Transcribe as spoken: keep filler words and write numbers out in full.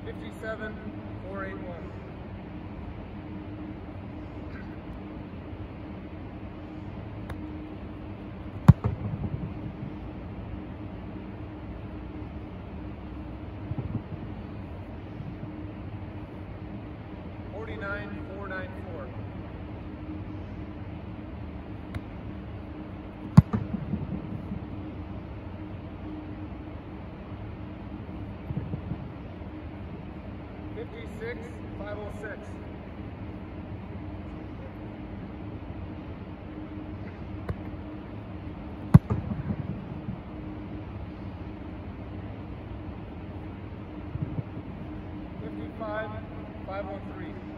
fifty-seven, four eighty-one. forty-nine, four ninety-four. fifty-six, five oh six. fifty-five, five oh three.